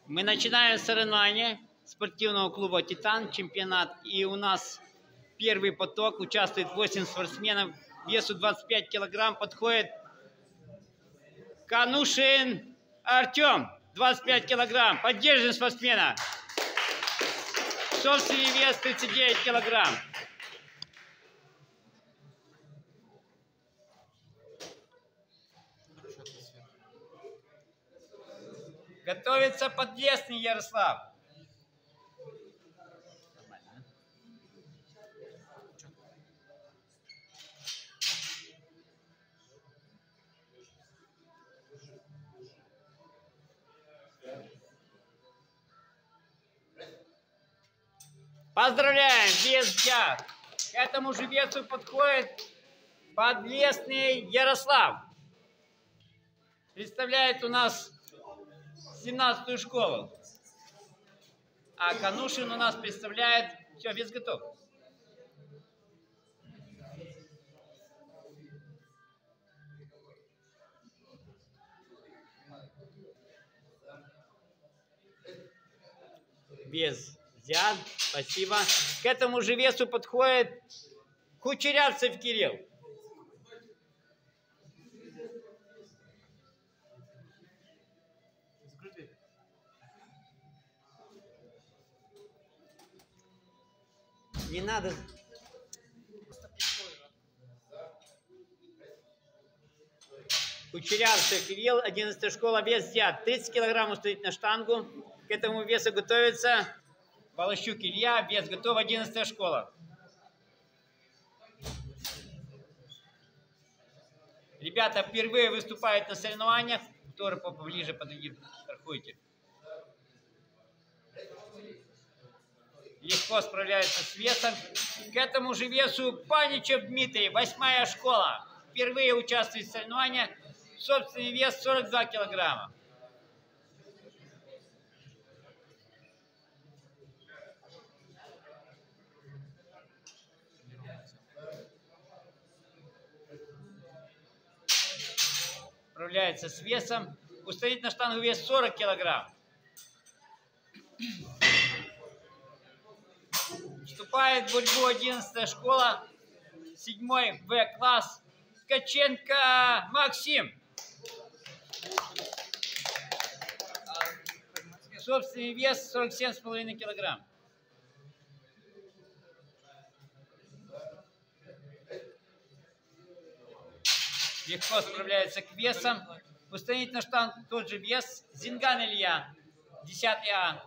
Мы начинаем соревнования спортивного клуба «Титан», чемпионат. И у нас первый поток, участвует 8 спортсменов, весу 25 килограмм, подходит Канушин Артем, 25 килограмм. Поддержим спортсмена. Собственный вес 39 килограмм. Готовится Подлесный Ярослав. Поздравляем, вес взят. К этому же весу подходит Подлесный Ярослав. Представляет у нас 17-ю школу. А Канушин у нас представляет... Все, вес готов. Вес взят. Спасибо. К этому же весу подходит Кучерявцев Кирилл. Не надо. Кучерявцев Кирилл, 11-я школа, вес взят. 30 килограмм установить на штангу. К этому весу готовится Волощук Илья, вес готов, 11-я школа. Ребята впервые выступают на соревнованиях. Кто поближе подойди, проходите. Легко справляется с весом. К этому же весу Паничев Дмитрий, 8-я школа. Впервые участвует в соревнованиях. Собственный вес 42 килограмма. Справляется с весом. Установить на штангу вес 40 килограмм. Вступает в борьбу 11-я школа, 7-й В-класс, Ткаченко Максим. Собственный вес 47,5 килограмм. Легко справляется к весам. Установить на штангу тот же вес. Зинган Илья, 10-й А.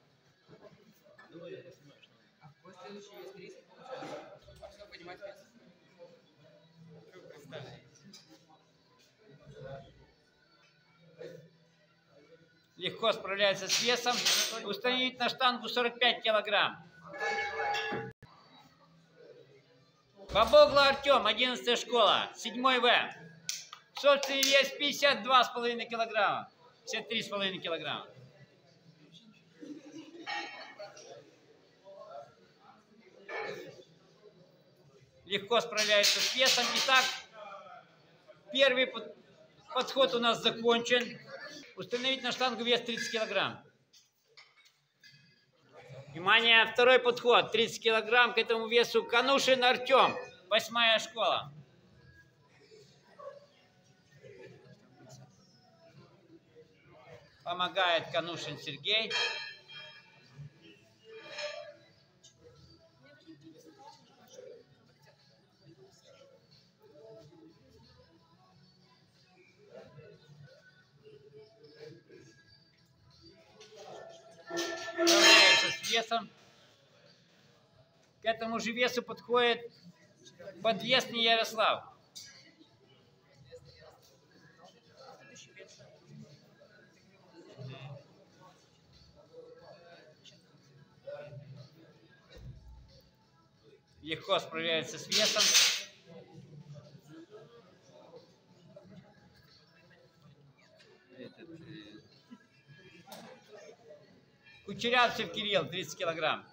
Легко справляется с весом. Установить на штангу 45 килограмм. Бабогла Артем, 11-я школа, 7-й В. Собственный вес 52,5 килограмма. 53,5 килограмма. Легко справляется с весом. Итак, первый подход у нас закончен. Установить на штангу вес 30 килограмм. Внимание, второй подход. 30 килограмм. К этому весу Канушин Артем, 8-я школа. Помогает Канушин Сергей. Справляется с весом. К этому же весу подходит Подлесный Ярослав. Легко справляется с весом. Кучерявцев Кирилл, 30 килограмм.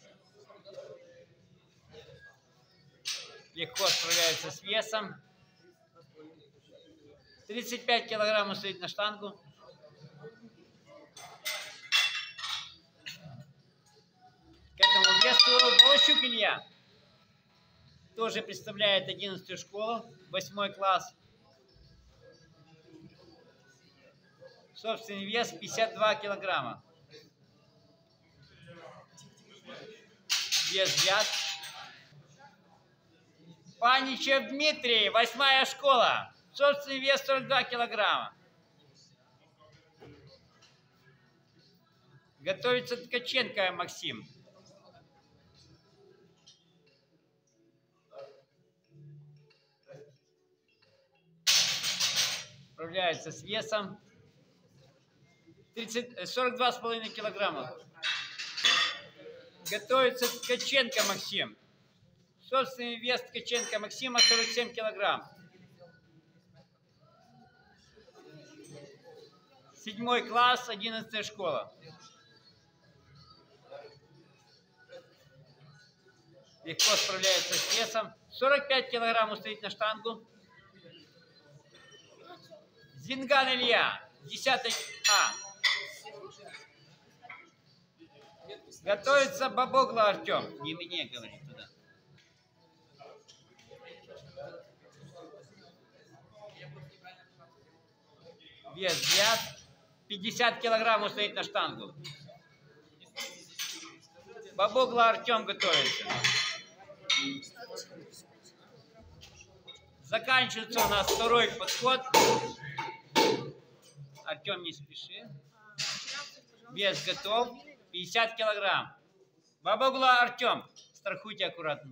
Легко справляется с весом. 35 килограммов стоит на штангу. К этому весу Волощук Илья. Тоже представляет 11-ю школу, 8 класс. Собственный вес 52 килограмма. Вес взят. Паничев Дмитрий, 8-я школа. Собственный вес 42 килограмма. Готовится Ткаченко Максим. Справляется с весом 42,5 килограмма. Готовится Ткаченко Максим. Собственный вес Ткаченко Максима 47 килограмм. 7 класс, 11-я школа. Легко справляется с весом. 45 килограмм стоит на штангу. Зинган Илья, 10 А. Готовится Бабогла Артем. Не мне, говорит туда. Вес взят. 50 килограмм стоит на штангу. Бабогла Артем готовится. Заканчивается у нас второй подход. Артем, не спеши. Вес готов. 50 килограмм. Бабогла Артем. Страхуйте аккуратно.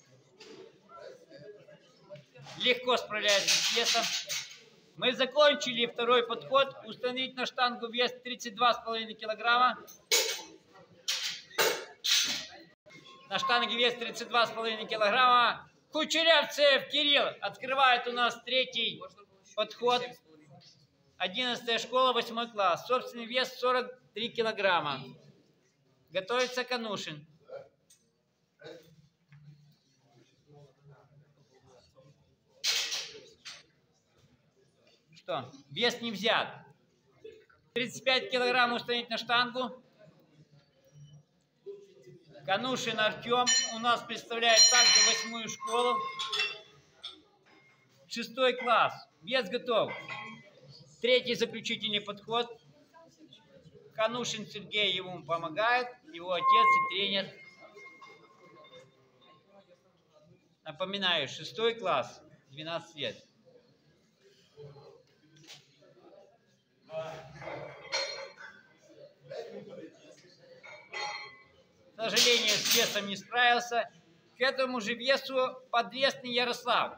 Легко справляется с весом. Мы закончили второй подход. Установить на штангу вес 32,5 килограмма. На штанге вес 32,5 килограмма. Кучерявцев Кирилл открывает у нас третий подход. 11-я школа, 8 класс. Собственный вес 43 килограмма. Готовится Канушин. Что? Вес не взят. 35 килограмм установить на штангу. Канушин Артем у нас представляет также 8-ю школу. 6 класс. Вес готов. Третий заключительный подход. Канушин Сергей ему помогает. Его отец и тренер. Напоминаю, 6 класс. 12 лет. К сожалению, с весом не справился. К этому же весу Подрестный Ярослав.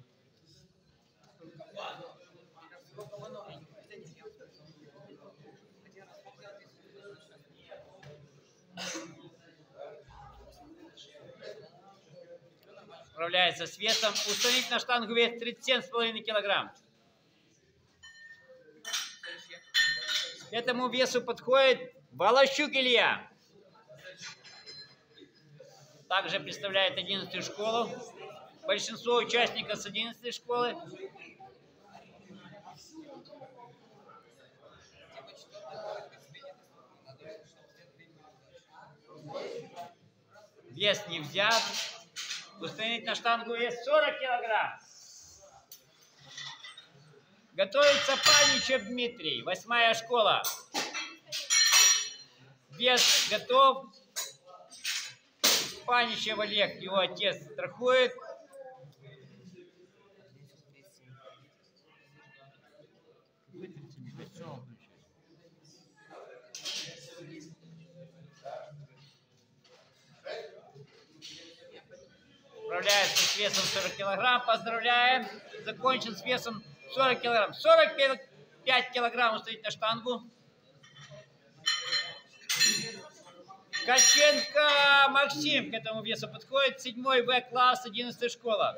Справляется с весом. Установить на штангу вес 37,5 килограмм. К этому весу подходит Волощук Илья. Также представляет 11-ю школу. Большинство участников с 11-й школы. Вес не взят. Установить на штангу вес 40 килограмм. Готовится Паничев Дмитрий, 8-я школа. Вес готов. Паничев Олег, его отец, страхует. Справляется с весом 40 килограмм. Поздравляем. Закончен с весом 40 килограмм. 45 килограмм стоит на штангу. Ткаченко Максим к этому весу подходит. 7-й В класс, 11-я школа.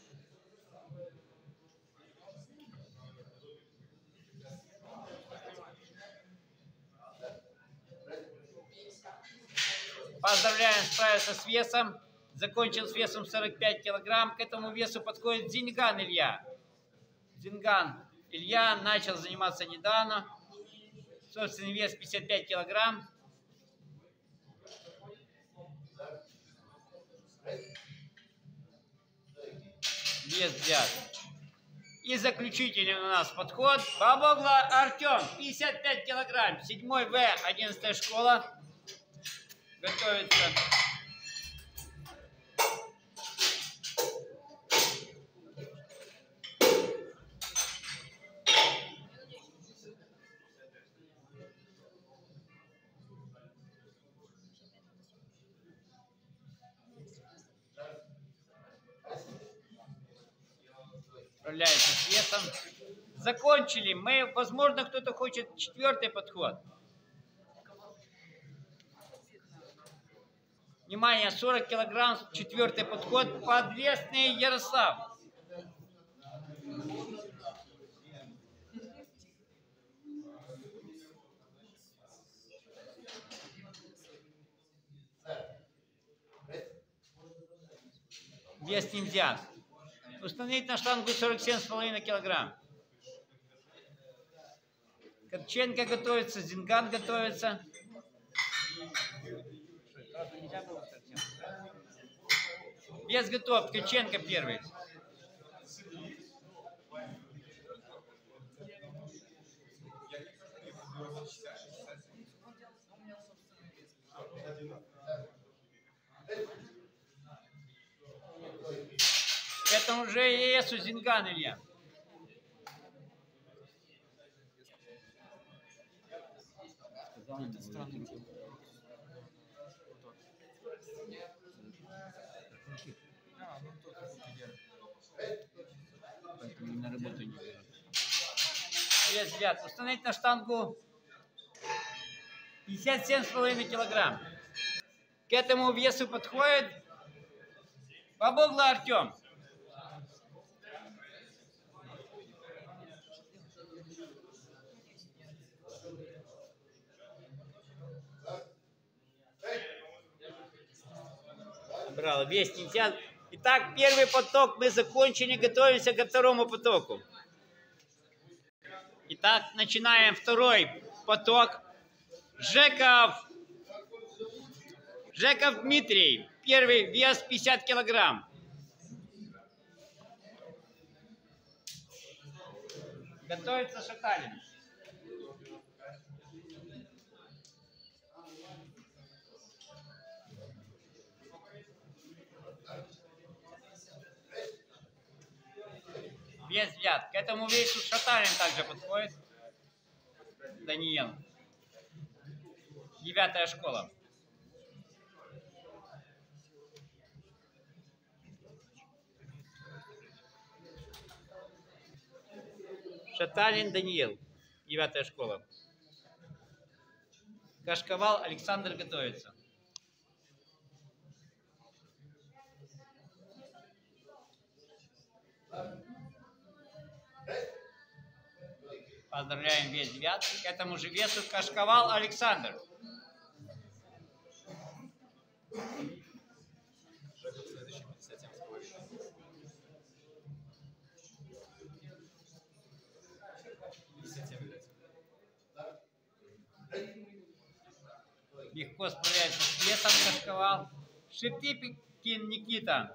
Поздравляем, справился с весом. Закончил с весом 45 килограмм. К этому весу подходит Зинган Илья. Зинган Илья начал заниматься недавно. Собственный вес 55 килограмм. Вес взят. И заключительный у нас подход. Бабогла Артем, 55 килограмм. 7-й В, 11-я школа. Готовится. Справляется с весом. Закончили. Мы, возможно, кто-то хочет 4-й подход. Внимание, 40 килограмм, 4-й подход. Подвесный Ярослав. Вес не взят. Установить на штангу 47,5 килограмм. Копченко готовится, Зинган готовится. Вес готов, Ткаченко первый. Это уже ЕСу Зинган, Илья. На работу не берут. Вес взят. Установить на штангу 57,5 килограмм. К этому весу подходит Бабогла Артем. Брал, вес не взят. Итак, первый поток мы закончили, готовимся ко второму потоку. Итак, начинаем второй поток. Жеков Дмитрий. Первый вес 50 килограмм. Готовится Шаталин. Вес взят. К этому весу Шаталин также подходит. Даниил. 9-я школа. Шаталин Даниил. 9-я школа. Кашковал Александр готовится. Поздравляем, вес 9. К этому же весу Кашковал Александр. Легко справляется с весом Кашковал. Шептипкин Никита.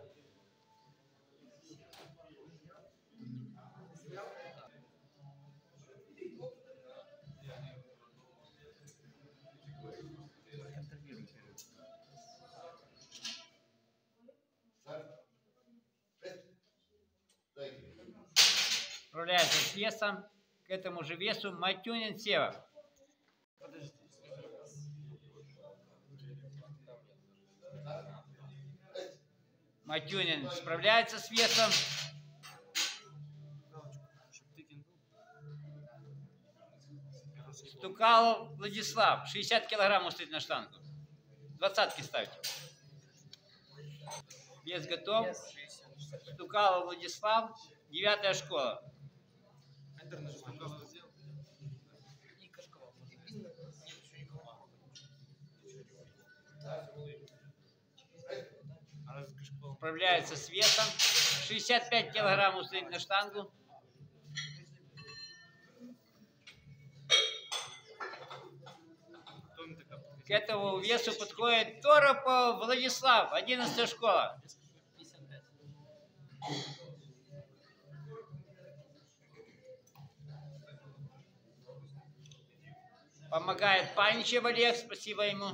Справляется с весом. К этому же весу Матюнин Сева. Матюнин справляется с весом. Стукалов Владислав. 60 килограмм устоит на штангу. 20-ки ставьте. Вес готов. Стукалов Владислав. 9-я школа. Справляется с весом. 65 килограмм устоит на штангу. К этому весу подходит Торопов Владислав, 11 школа. Помогает Паничев Олег, спасибо ему.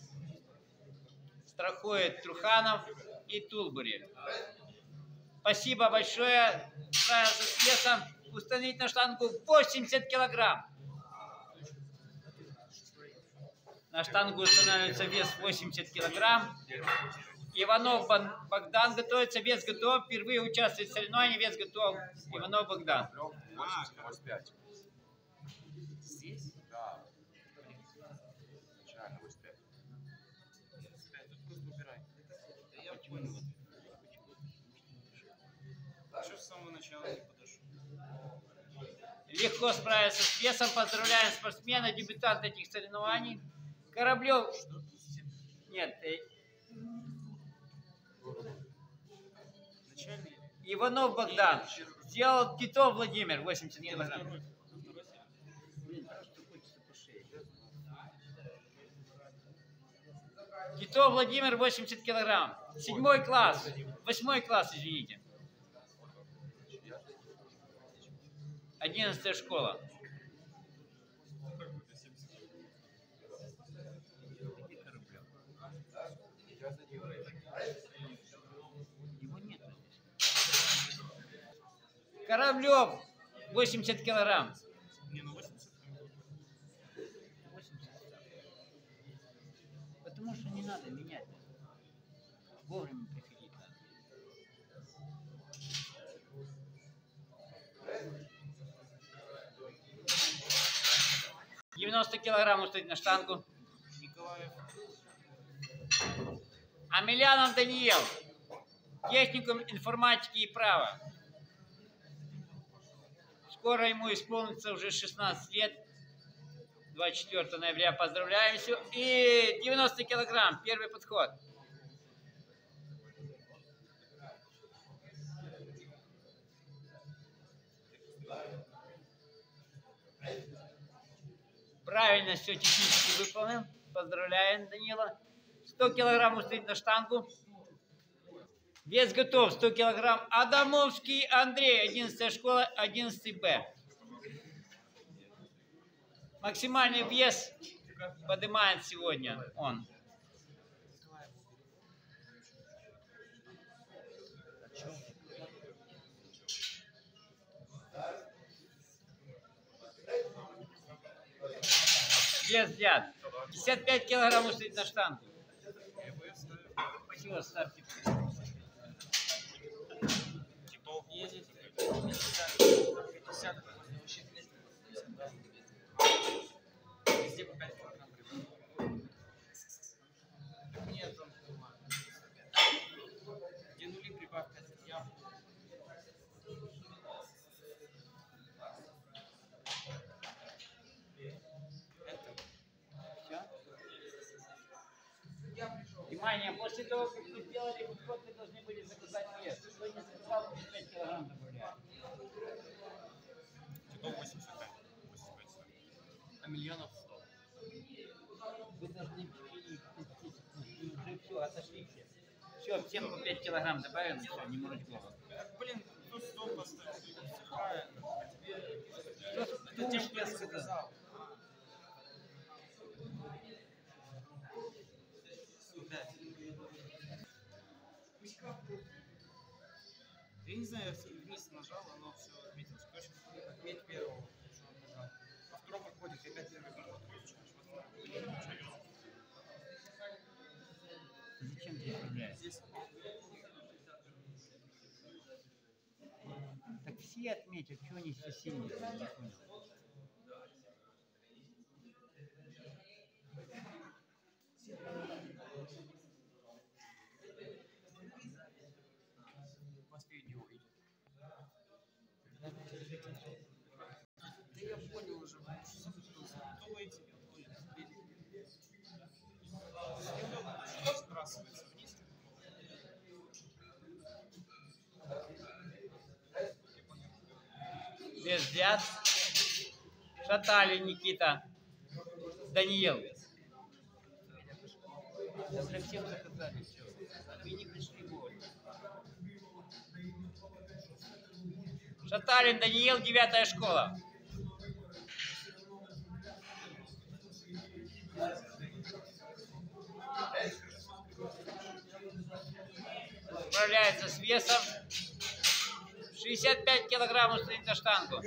Страхует Труханов и Тулбури. Спасибо большое. Справился с весом. Установить на штангу 80 килограмм. На штангу устанавливается вес 80 килограмм. Иванов Богдан готовится, вес готов. Впервые участвует в соревновании, вес готов. Иванов Богдан. 85. Здесь? Да. Начально 85. 85, тут просто убирай. Да я понял. Что с самого начала не подошел? Легко справиться с весом. Поздравляем спортсмена, дебютанта этих соревнований. Кораблев. Нет. Иванов Богдан. Сделал Титов Владимир, 80 килограмм. Титов Владимир, 80 килограмм. 7 класс. 8 класс, извините. 11 школа. Кораблев, 80 килограмм. Не, ну 80. 80. Потому что не надо менять. Вовремя приходить надо. $90 килограмм устоит на штангу. Николаев. Амелянов Даниил. Техникум информатики и права. Скоро ему исполнится уже 16 лет. 24 ноября. Поздравляем все. И 90 килограмм. Первый подход. Правильно все технически выполнен. Поздравляем Данила. 100 килограмм устоит на штангу. Вес готов. 100 килограмм. Адамовский Андрей. 11 школа. 11 Б. Максимальный вес поднимает сегодня он. Вес взят. 55 килограмм устоит на штангу. Все, ставьте. Титов ездит. 50. Везде по 5 килограмм прибавил. Нет, он где нули прибавь 5 я. Внимание, после того, как вы сделали подход, вы должны были заказать вес. Кто не заказал, 5 килограмм добавляет. Титов 85. 85. А миллионов 100. Вы должны уже все, отошли все. Все, всем по 5 килограмм добавим, все, не морочь голову. Блин, тут 100 поставил. Это тем, что я сказал. Я не знаю, я вниз нажал, оно все отметилось. Короче, отметь первого, что он нажал. Во втором подходит, я опять первый подход получаешь. Зачем ты отправляешь? Здесь. Так все отметят, что они все сильные, я не понял. Видео идет. Да я понял уже, что думаете, сбрасывается вниз. Вес взят. Шатали Никита. Даниил. Да уже всем заказали, все. Вы не пришли вовремя. Шатарин Даниил, 9-я школа. Справляется с весом 65 килограммов, стоит на штангу.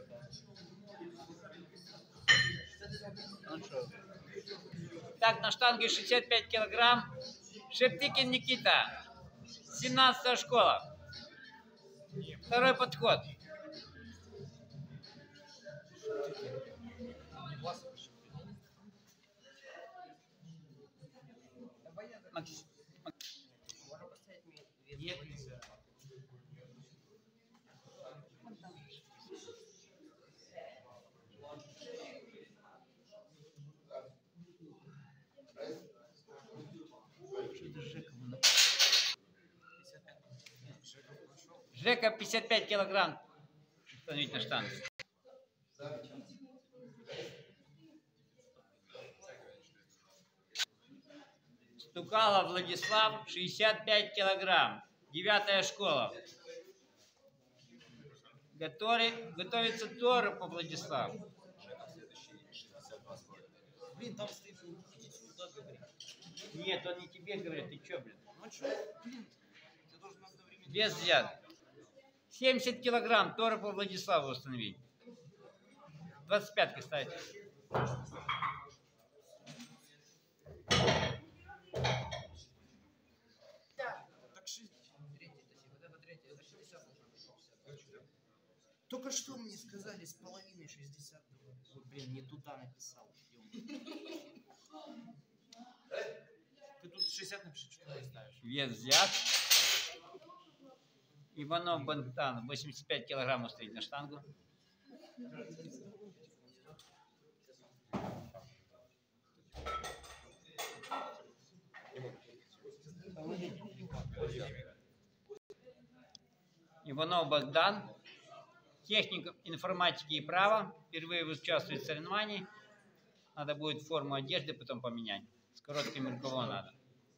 Так, на штанге 65 килограмм. Шептыкин Никита, 17-я школа. Второй подход. Нет, нельзя. Жека 55 килограмм. Установить на штангу. Стукалов Владислав, 65 килограмм. 9-я школа. Готовится Тору по Владиславу. Блин, там стоит, идите сюда, говорит. Нет, он не тебе говорит, ты чё, блин? Ну что, блин, ты должен одновременно... Вес взят. 70 килограмм, Тора по Владиславу установить. 25-ка ставить. Так 60. Только что мне сказали с половиной 60. Ой, блин, не туда написал. Ты тут 60 напиши, что ты ставишь. Вес взят. Иванов Богдан, 85 килограммов стоит на штангу. Иванов Богдан, техник информатики и права. Впервые участвует в соревновании. Надо будет форму одежды потом поменять. С коротким рукавом надо.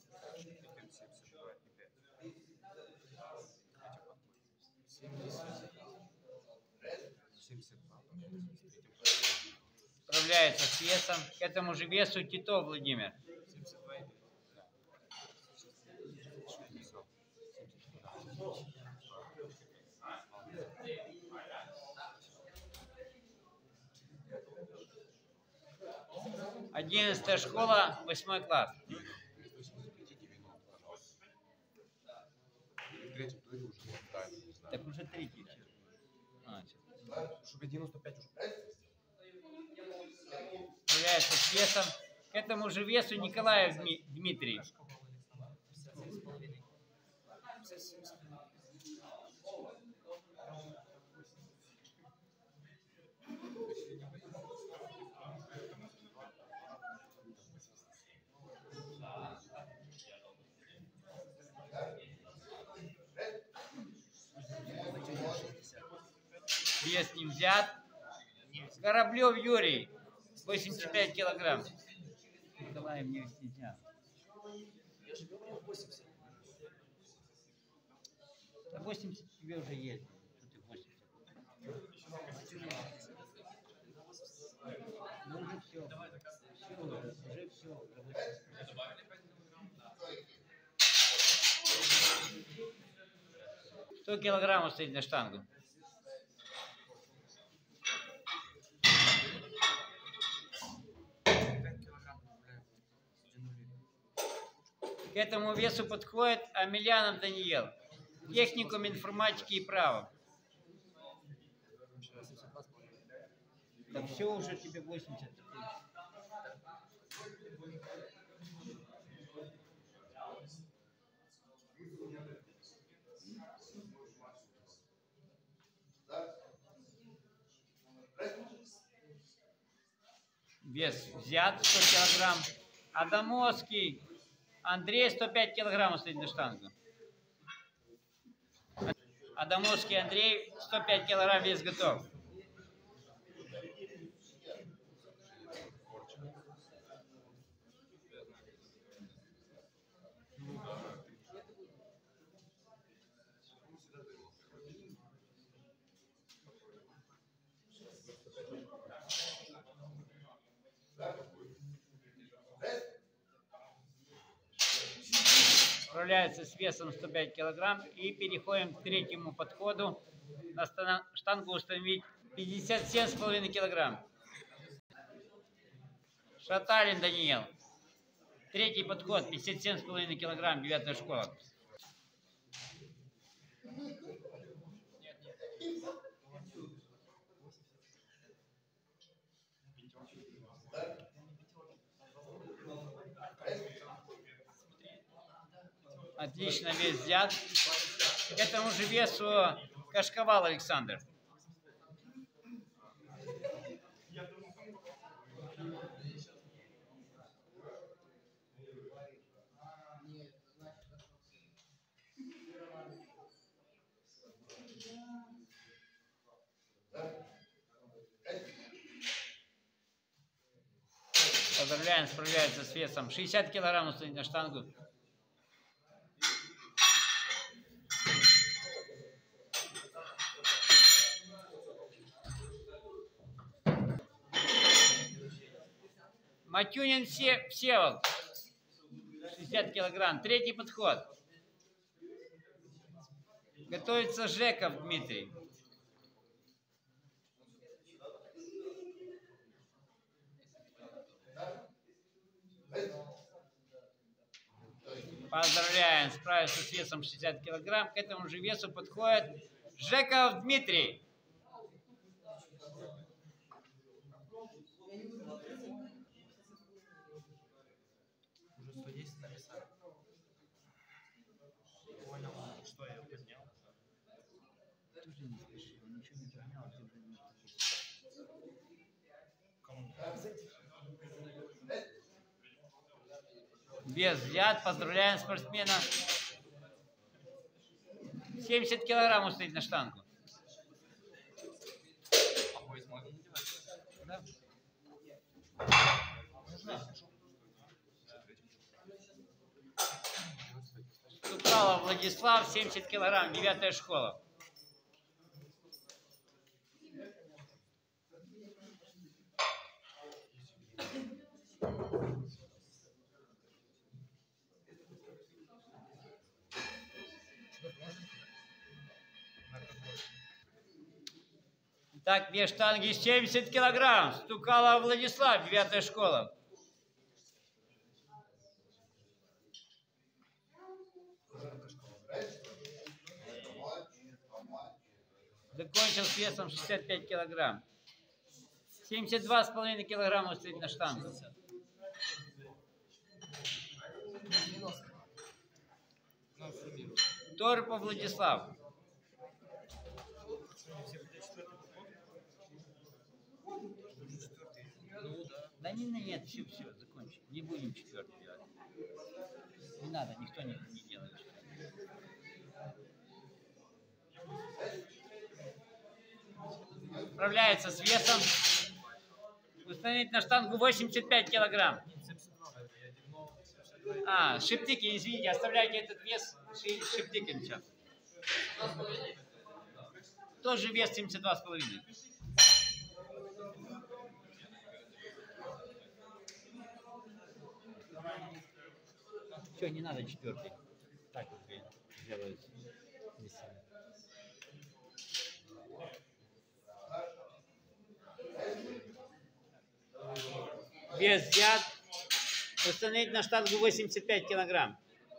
Справляется с весом. К этому же весу Титов Владимир. 11-я школа, 8 класс. Так уже третий. Чтобы 95 уже. Справляется с весом. К этому же весу Николаев Дмитрий. Вес не взят. Кораблев Юрий, 85 килограмм. Николаев не взят. Я же говорил 80. Да 80 тебе уже есть. Что ты 80? Ну уже все. Уже все. 100 килограммов стоит на штангу. К этому весу подходит Амельянов Даниил, техникум информатики и права. Так все уже тебе 80. Вес взят 100 килограмм. Адамовский Андрей, 105 килограммов стоит на штангу. Адамовский Андрей, 105 килограмм, вес готов. Справляется с весом 105 килограмм. И переходим к третьему подходу. На штангу установить 57,5 килограмм. Шаталин Даниил. Третий подход, 57,5 килограмм, 9-я школа. Отлично, вес взят. К этому же весу Кашковал Александр. Поздравляем, справляется с весом 60 килограмм, установить на штангу. Матюнин Всеволод, 60 килограмм. Третий подход. Готовится Жеков Дмитрий. Поздравляем, справился с весом 60 килограмм. К этому же весу подходит Жеков Дмитрий. Уже 110 написали. Понял, что я поднял. Тоже не спеши, он ничего не поднял. Кому? Вес взят, поздравляем спортсмена. 70 килограмм установить на штангу. А пояс можно надевать? Да. Стукалов Владислав, 70 килограмм, 9-я школа. Так, вес штанги 70 килограмм. Стукалов Владислав, 9-я школа. Закончил с весом 65 килограмм. 72,5 килограмма установить на штангу. Торпов Владислав. Да нет, все, закончим. Не будем четвертый делать. Не надо, никто не делает. Справляется с весом. Установить на штангу 85 килограмм. А, Шептыкин, извините, оставляйте этот вес Шептыкин сейчас. Тоже вес 72,5. Все, не надо четвертый. Так вот делают. Вес взят. Установить на штангу 85 килограмм.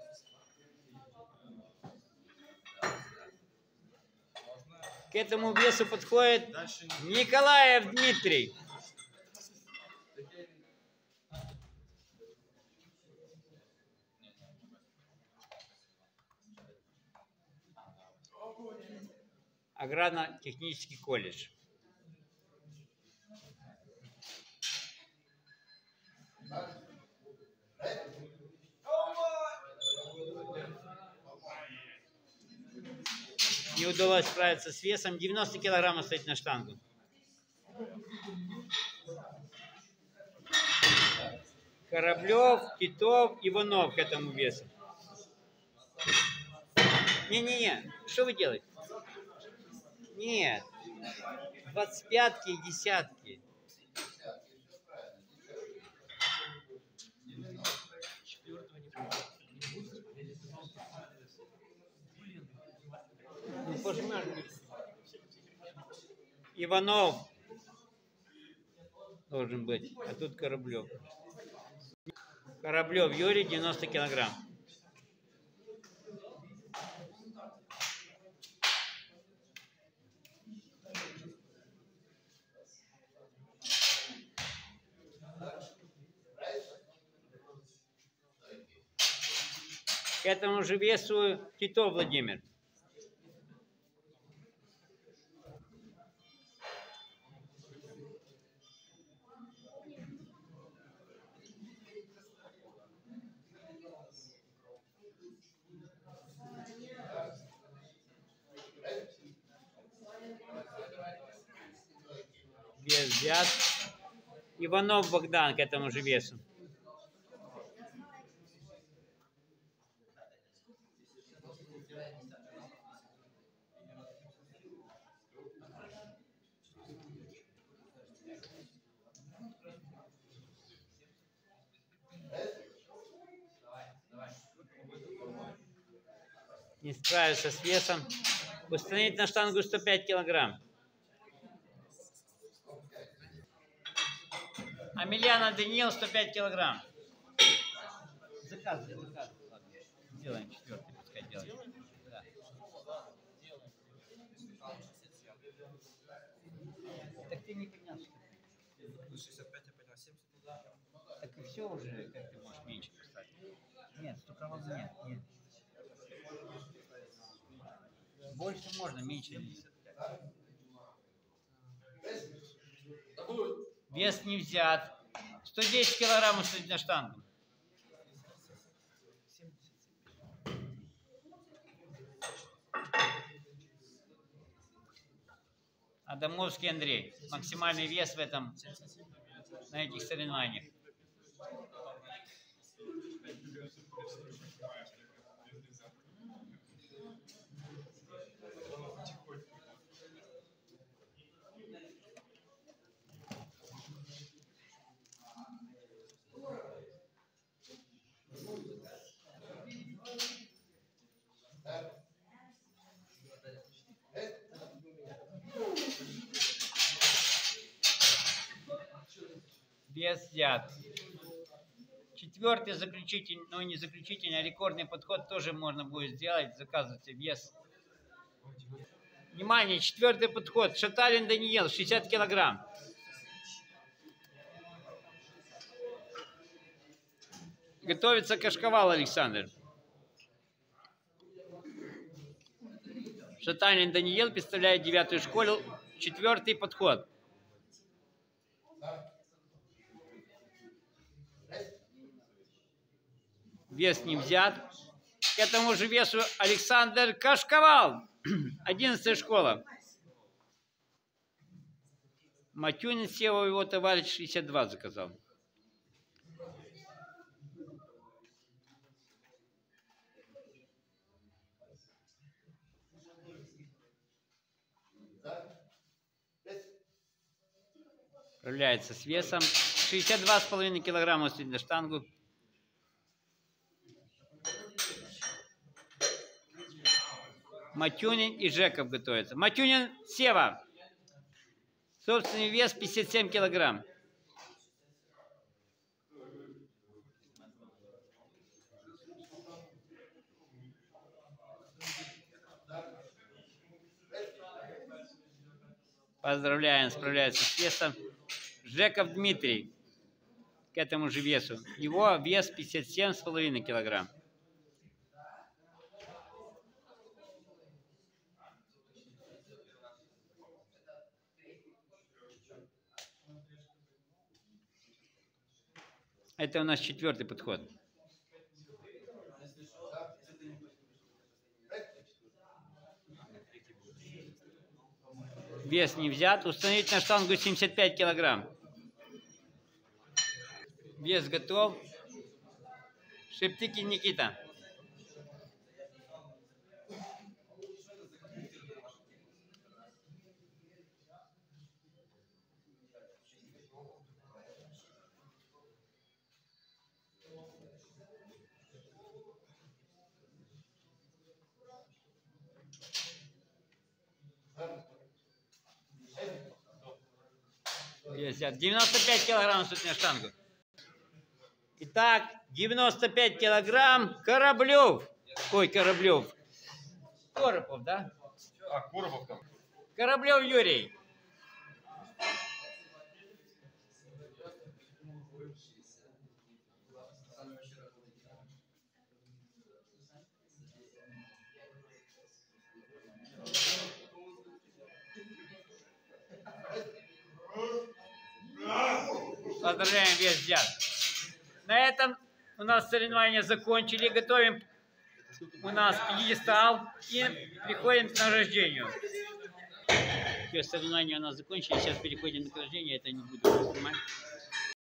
К этому весу подходит Николаев Дмитрий. Аграрно-технический колледж. Не удалось справиться с весом. 90 килограмм оставить на штангу. Кораблев, Титов, Иванов к этому весу. Не-не-не, что вы делаете? Нет, 25-ки и 10-ки. Ну, пожмешь. Иванов должен быть, а тут Кораблев. Кораблев Юрий, 90 килограмм. К этому же весу Титов Владимир. Вес взят. Иванов Богдан к этому же весу. Не справился с весом. Установить на штангу 105 килограмм. Амельяна Даниил, 105 килограмм. Заказывай. Сделаем 4-й, пускай делает. Да. Так ты не поднялся. 65, я поднял 70. Так и все уже, как ты можешь меньше поставить? Нет, стукровоза нет. Больше можно, меньше нельзя. Вес не взят. 110 килограмм установить на штангу. Адамовский Андрей. Максимальный вес в этом, на этих соревнованиях. Вес взят. 4-й заключительный, ну не заключительный, а рекордный подход тоже можно будет сделать. Заказывайте вес. Внимание, 4-й подход. Шаталин Даниил, 60 килограмм. Готовится Кашковал Александр. Шаталин Даниил представляет 9-ю школу. 4-й подход. Вес не взят. К этому же весу Александр Кашковал. 11-я школа. Матюнин Сева, его товарищ, 62 заказал. Справляется с весом. 62,5 килограмма установить на штангу. Матюнин и Жеков готовятся. Матюнин Сева. Собственный вес 57 килограмм. Поздравляем, справляется с весом. Жеков Дмитрий к этому же весу. Его вес 57,5 килограмм. Это у нас 4-й подход. Вес не взят. Установить на штангу 75 килограмм. Вес готов. Шептыкин Никита. вес взят. 95 килограмм суть на штангу. Итак, 95 килограмм Кораблев. Ой, Кораблев. Коропов, да? А, Коробов там. Кораблев Юрий. Поздравляем, вес взят. На этом у нас соревнования закончили. Готовим у нас пьедестал и приходим к награждению. Все соревнования у нас закончились. Сейчас переходим к награждению. Это не буду снимать.